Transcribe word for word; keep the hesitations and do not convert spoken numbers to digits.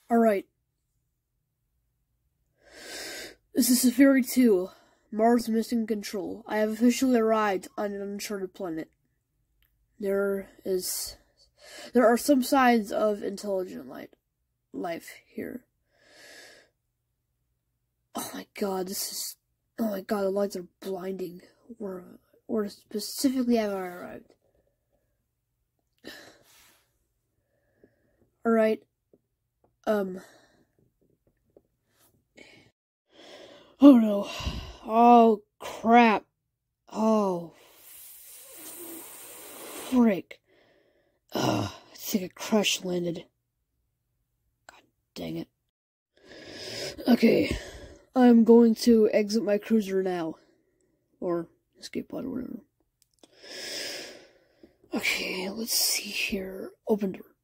Alright. This is Safiri two, Mars Missing Control. I have officially arrived on an uncharted planet. There is... There are some signs of intelligent light, life here. Oh my god, this is... Oh my god, the lights are blinding. Where, where specifically have I arrived? Alright. Um... Oh no. Oh crap. Oh. Frick. Ugh, I think a crash landed. God dang it. Okay. I'm going to exit my cruiser now. Or escape pod or whatever. Okay, let's see here. Open door.